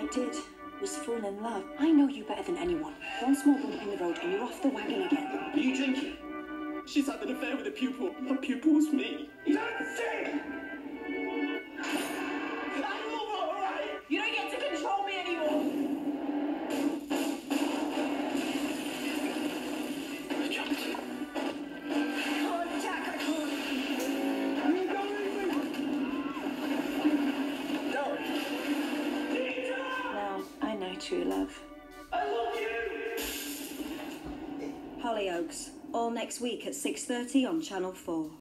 I did was fall in love. I know you better than anyone. One small bump in the road and you're off the wagon again. Are you drinking? She's had an affair with a pupil. Her pupil's me. That's it! I'm all right! You don't get to control me anymore! I jumped. Oh, Jack, I can't. You don't even... No! Peter! Now, I know true love. I love you! Hollyoaks, all next week at 6:30 on Channel 4.